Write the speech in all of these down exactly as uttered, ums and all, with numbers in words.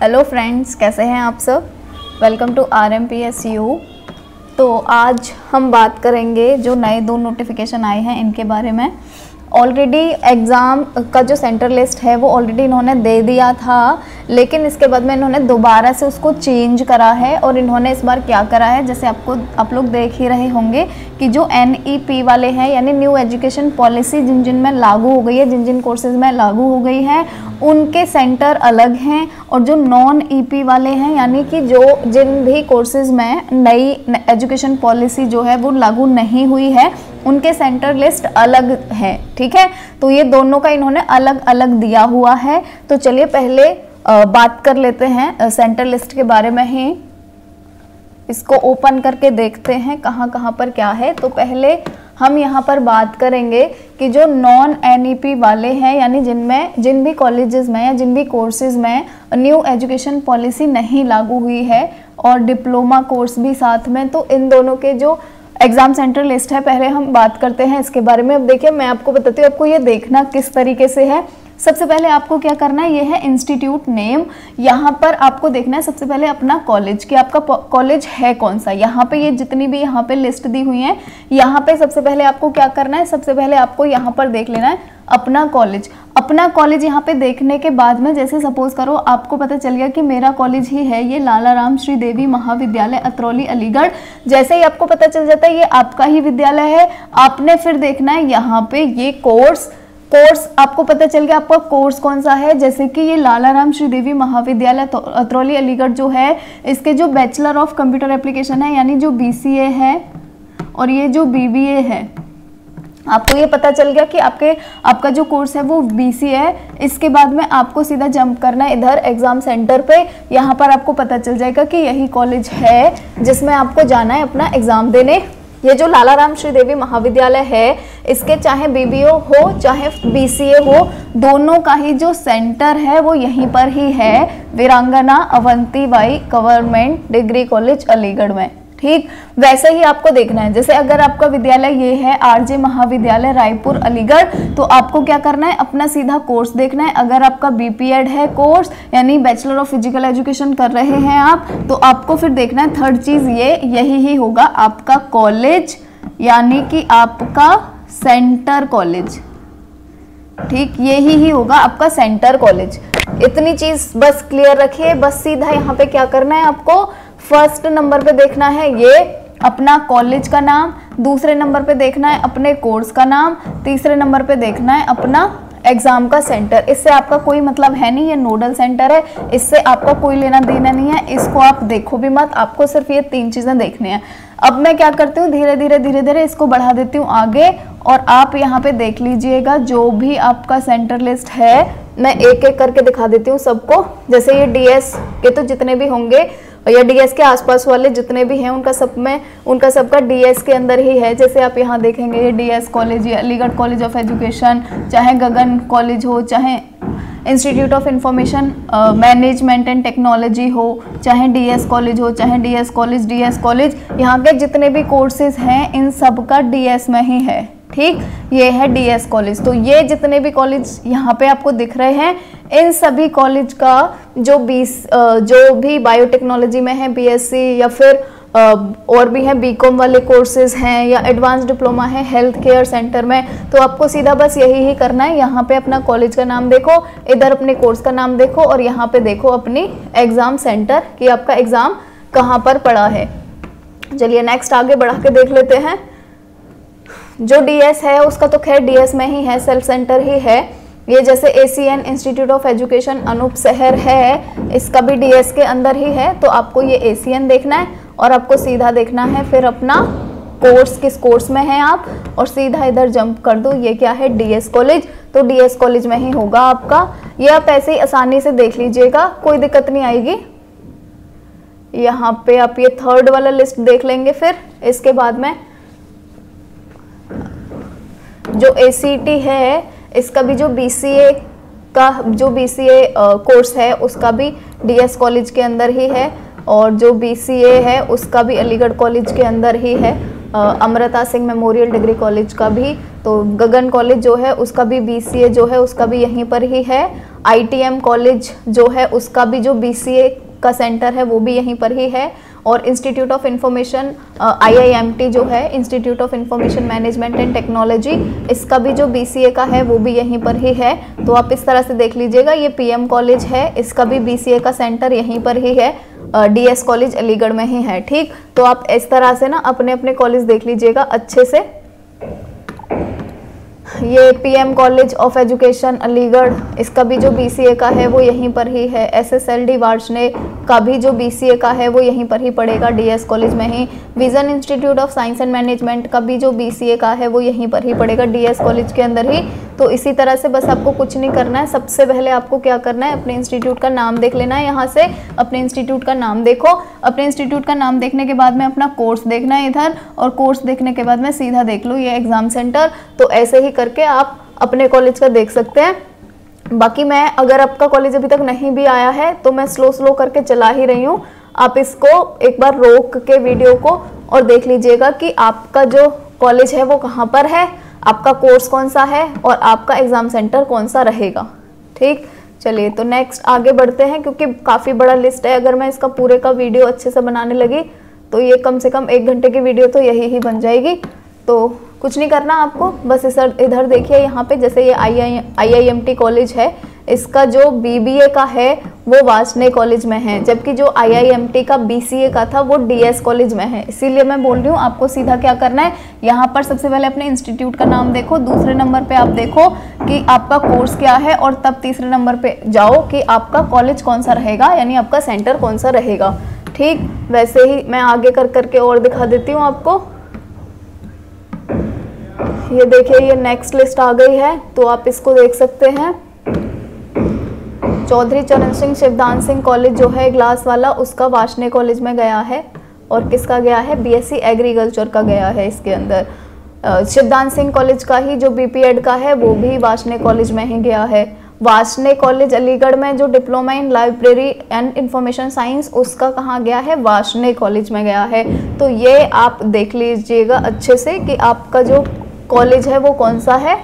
Hello friends, कैसे हैं आप सब। Welcome to R M P S U. तो आज हम बात करेंगे जो नए दो नोटिफिकेशन आए हैं इनके बारे में। ऑलरेडी एग्ज़ाम का जो सेंटर लिस्ट है वो ऑलरेडी इन्होंने दे दिया था, लेकिन इसके बाद में इन्होंने दोबारा से उसको चेंज करा है। और इन्होंने इस बार क्या करा है, जैसे आपको आप लोग देख ही रहे होंगे कि जो एन ई पी वाले हैं यानी न्यू एजुकेशन पॉलिसी जिन जिन में लागू हो गई है, जिन जिन कोर्सेज में लागू हो गई है, उनके सेंटर अलग हैं। और जो नॉन ई पी वाले हैं यानी कि जो जिन भी कोर्सेज में नई एजुकेशन पॉलिसी जो है वो लागू नहीं हुई है, उनके सेंटर लिस्ट अलग है। ठीक है, तो ये दोनों का इन्होंने अलग अलग दिया हुआ है। तो चलिए पहले बात कर लेते हैं सेंटर लिस्ट के बारे में ही। इसको ओपन करके देखते हैं कहाँ कहाँ पर क्या है। तो पहले हम यहाँ पर बात करेंगे कि जो नॉन एन ई पी वाले हैं यानी जिनमें जिन भी कॉलेजेस में या जिन भी कोर्सेज में न्यू एजुकेशन पॉलिसी नहीं लागू हुई है और डिप्लोमा कोर्स भी साथ में, तो इन दोनों के जो एग्ज़ाम सेंटर लिस्ट है पहले हम बात करते हैं इसके बारे में। अब देखिए मैं आपको बताती हूँ, आपको ये देखना किस तरीके से है। सबसे पहले आपको क्या करना है, ये है इंस्टीट्यूट नेम। यहाँ पर आपको देखना है सबसे पहले अपना कॉलेज कि आपका कॉलेज है कौन सा। यहाँ पे ये जितनी भी यहाँ पे लिस्ट दी हुई है, यहाँ पे सबसे पहले आपको क्या करना है, सबसे पहले आपको यहाँ पर देख लेना है अपना कॉलेज। अपना कॉलेज यहाँ पे देखने के बाद में जैसे सपोज करो आपको पता चल गया कि मेरा कॉलेज ही है ये लालाराम श्रीदेवी महाविद्यालय अतरौली अलीगढ़। जैसे ही आपको पता चल जाता है ये आपका ही विद्यालय है, आपने फिर देखना है यहाँ पे ये कोर्स कोर्स आपको पता चल गया आपका कोर्स कौन सा है। जैसे कि ये लालाराम श्रीदेवी महाविद्यालय अतरौली अलीगढ़ जो है, इसके जो बैचलर ऑफ कंप्यूटर एप्लीकेशन है यानी जो बी सी ए है और ये जो बी बी ए है, आपको ये पता चल गया कि आपके आपका जो कोर्स है वो बी सी ए है। इसके बाद में आपको सीधा जंप करना है इधर एग्जाम सेंटर पे। यहाँ पर आपको पता चल जाएगा कि यही कॉलेज है जिसमें आपको जाना है अपना एग्जाम देने। ये जो लालाराम श्रीदेवी महाविद्यालय है, इसके चाहे बी बी ओ हो चाहे बी सी ए हो, दोनों का ही जो सेंटर है वो यहीं पर ही है, वीरांगना Avanti Bai government degree college Aligarh में। ठीक वैसे ही आपको देखना है। जैसे अगर आपका विद्यालय ये है आर जे महाविद्यालय रायपुर अलीगढ़, तो आपको क्या करना है, अपना सीधा कोर्स देखना है। अगर आपका बी पी एड है कोर्स यानी बैचलर ऑफ फिजिकल एजुकेशन कर रहे हैं आप, तो आपको फिर देखना है थर्ड चीज ये यही ही होगा आपका कॉलेज यानी कि आपका सेंटर कॉलेज। ठीक यही ही होगा आपका सेंटर कॉलेज। इतनी चीज बस क्लियर रखिए। बस सीधा यहाँ पे क्या करना है, आपको फर्स्ट नंबर पे देखना है ये अपना कॉलेज का नाम, दूसरे नंबर पे देखना है अपने कोर्स का नाम, तीसरे नंबर पे देखना है अपना एग्जाम का सेंटर। इससे आपका कोई मतलब है नहीं, ये नोडल सेंटर है, इससे आपका कोई लेना देना नहीं है, इसको आप देखो भी मत। आपको सिर्फ ये तीन चीजें देखनी है। अब मैं क्या करती हूँ, धीरे धीरे धीरे धीरे इसको बढ़ा देती हूँ आगे, और आप यहाँ पे देख लीजिएगा जो भी आपका सेंटर लिस्ट है, मैं एक एक करके दिखा देती हूँ सबको। जैसे ये डी एस के तो जितने भी होंगे या डी एस के आसपास वाले जितने भी हैं, उनका सब में उनका सबका डी एस के अंदर ही है। जैसे आप यहाँ देखेंगे ये डी एस कॉलेज, ये अलीगढ़ कॉलेज ऑफ एजुकेशन, चाहे गगन कॉलेज हो, चाहे institute of information management and technology हो, चाहे डी एस कॉलेज हो, चाहे D S college D S college, यहाँ के जितने भी कोर्सेज हैं इन सब का डी एस में ही है। ठीक ये है डी एस कॉलेज। तो ये जितने भी कॉलेज यहाँ पे आपको दिख रहे हैं, इन सभी कॉलेज का जो बीस जो भी बायोटेक्नोलॉजी में है बी एस सी या फिर और भी हैं बी कॉम वाले कोर्सेज हैं या एडवांस डिप्लोमा है हेल्थ केयर सेंटर में, तो आपको सीधा बस यही ही करना है। यहाँ पे अपना कॉलेज का नाम देखो, इधर अपने कोर्स का नाम देखो, और यहाँ पे देखो अपनी एग्जाम सेंटर कि आपका एग्जाम कहाँ पर पड़ा है। चलिए नेक्स्ट आगे बढ़ा के देख लेते हैं। जो डी एस है उसका तो खैर डी एस में ही है, सेल्फ सेंटर ही है। ये जैसे A C N institute of education Anupshahr है, इसका भी डी एस के अंदर ही है, तो आपको ये ए सी एन देखना है और आपको सीधा देखना है फिर अपना कोर्स किस कोर्स में है आप, और सीधा इधर जंप कर दो। ये क्या है, डी एस कॉलेज, तो डी एस कॉलेज में ही होगा आपका। ये आप ऐसे ही आसानी से देख लीजिएगा, कोई दिक्कत नहीं आएगी। यहाँ पे आप ये थर्ड वाला लिस्ट देख लेंगे। फिर इसके बाद में जो ए सी टी है, इसका भी जो बी सी ए का जो बी सी ए कोर्स है उसका भी डी एस कॉलेज के अंदर ही है, और जो बी सी ए है उसका भी अलीगढ़ कॉलेज के अंदर ही है। Amrita Singh memorial degree college का भी, तो गगन कॉलेज जो है उसका भी बी सी ए जो है उसका भी यहीं पर ही है। आईटीएम कॉलेज जो है उसका भी जो बीसीए का सेंटर है वो भी यहीं पर ही है, और इंस्टीट्यूट ऑफ इंफॉर्मेशन आईआईएमटी जो है, institute of information management and technology, इसका भी जो बीसीए का है वो भी यहीं पर ही है। तो आप इस तरह से देख लीजिएगा, ये पीएम कॉलेज है, इसका भी बीसीए का सेंटर यहीं पर ही है, डीएस कॉलेज अलीगढ़ में ही है। ठीक, तो आप इस तरह से ना अपने अपने कॉलेज देख लीजिएगा अच्छे से। ये PM college of education Aligarh, इसका भी जो बीसीए का है वो यहीं पर ही है। एसएसएलडी वार्ष्णे का भी जो बीसीए का है वो यहीं पर ही पड़ेगा, डीएस कॉलेज में ही। Vision institute of science and management का भी जो बीसीए का है वो यहीं पर ही पड़ेगा, डीएस कॉलेज के अंदर ही। तो इसी तरह से बस आपको कुछ नहीं करना है, सबसे पहले आपको क्या करना है, अपने इंस्टीट्यूट का नाम देख लेना है। यहाँ से अपने इंस्टीट्यूट का नाम देखो, अपने इंस्टीट्यूट का नाम देखने के बाद में अपना कोर्स देखना है इधर, और कोर्स देखने के बाद में सीधा देख लो ये एग्जाम सेंटर। तो ऐसे ही करके आप अपने कॉलेज का देख सकते हैं। बाकी मैं, अगर आपका कॉलेज अभी तक नहीं भी आया है तो मैं स्लो स्लो करके चला ही रही हूँ, आप इसको एक बार रोक के वीडियो को और देख लीजिएगा कि आपका जो कॉलेज है वो कहाँ पर है, आपका कोर्स कौन सा है और आपका एग्ज़ाम सेंटर कौन सा रहेगा। ठीक, चलिए तो नेक्स्ट आगे बढ़ते हैं, क्योंकि काफ़ी बड़ा लिस्ट है। अगर मैं इसका पूरे का वीडियो अच्छे से बनाने लगी तो ये कम से कम एक घंटे की वीडियो तो यही ही बन जाएगी। तो कुछ नहीं करना आपको, बस इस इधर देखिए, यहाँ पे जैसे ये I I I I M T college है, इसका जो बीबीए का है वो वार्ष्णे कॉलेज में है, जबकि जो आई आई एम टी का बीसीए का था वो डीएस कॉलेज में है। इसीलिए मैं बोल रही हूँ आपको सीधा क्या करना है, यहाँ पर सबसे पहले अपने इंस्टीट्यूट का नाम देखो, दूसरे नंबर पे आप देखो कि आपका कोर्स क्या है, और तब तीसरे नंबर पे जाओ कि आपका कॉलेज कौन सा रहेगा, यानी आपका सेंटर कौन सा रहेगा। ठीक, वैसे ही मैं आगे कर करके और दिखा देती हूँ आपको। ये देखिए, ये नेक्स्ट लिस्ट आ गई है, तो आप इसको देख सकते हैं। चौधरी चरण सिंह शिवदान सिंह कॉलेज जो है ग्लास वाला, उसका वार्ष्णे कॉलेज में गया है, और किसका गया है, बीएससी एग्रीकल्चर का गया है इसके अंदर। शिवदान सिंह कॉलेज का ही जो बीपीएड का है वो भी वार्ष्णे कॉलेज में ही गया है। वार्ष्णे कॉलेज अलीगढ़ में जो diploma in library and information science, उसका कहाँ गया है, वार्ष्णे कॉलेज में गया है। तो ये आप देख लीजिएगा अच्छे से कि आपका जो कॉलेज है वो कौन सा है।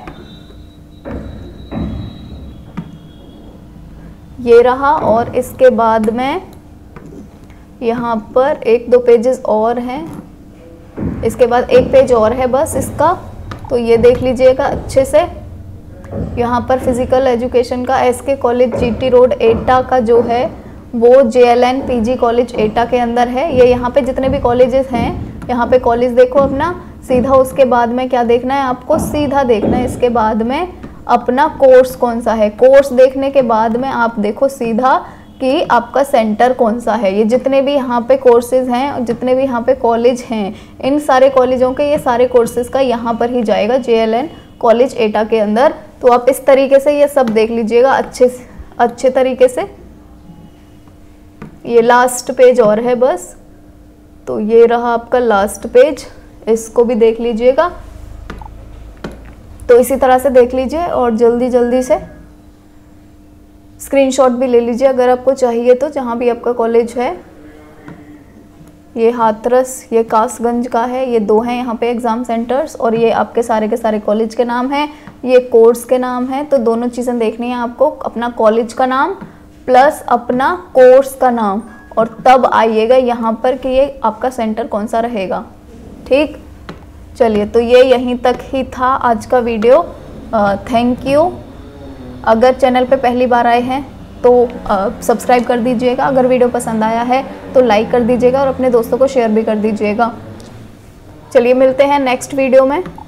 ये रहा, और इसके बाद में यहाँ पर एक दो पेजेस और हैं, इसके बाद एक पेज और है बस इसका, तो ये देख लीजिएगा अच्छे से। यहाँ पर फिजिकल एजुकेशन का SK college GT road Etah का जो है वो जेएलएन पीजी कॉलेज एटा के अंदर है। ये यहाँ पे जितने भी कॉलेजेस हैं, यहाँ पे कॉलेज देखो अपना सीधा, उसके बाद में क्या देखना है आपको, सीधा देखना है इसके बाद में अपना कोर्स कौन सा है। कोर्स देखने के बाद में आप देखो सीधा कि आपका सेंटर कौन सा है। ये जितने भी यहाँ पे कोर्सेज हैं, जितने भी यहाँ पे कॉलेज हैं, इन सारे कॉलेजों के ये सारे कोर्सेज का यहाँ पर ही जाएगा, जेएलएन कॉलेज एटा के अंदर। तो आप इस तरीके से ये सब देख लीजिएगा अच्छे अच्छे तरीके से। ये लास्ट पेज और है बस, तो ये रहा आपका लास्ट पेज, इसको भी देख लीजिएगा। तो इसी तरह से देख लीजिए, और जल्दी जल्दी से स्क्रीनशॉट भी ले लीजिए अगर आपको चाहिए तो, जहाँ भी आपका कॉलेज है। ये हाथरस, ये कासगंज का है, ये दो हैं यहाँ पे एग्ज़ाम सेंटर्स, और ये आपके सारे के सारे कॉलेज के नाम हैं, ये कोर्स के नाम हैं। तो दोनों चीज़ें देखनी है आपको, अपना कॉलेज का नाम प्लस अपना कोर्स का नाम, और तब आइएगा यहाँ पर कि ये आपका सेंटर कौन सा रहेगा। ठीक, चलिए तो ये यहीं तक ही था आज का वीडियो। Thank you. अगर चैनल पे पहली बार आए हैं तो सब्सक्राइब कर दीजिएगा, अगर वीडियो पसंद आया है तो लाइक कर दीजिएगा, और अपने दोस्तों को शेयर भी कर दीजिएगा। चलिए मिलते हैं नेक्स्ट वीडियो में।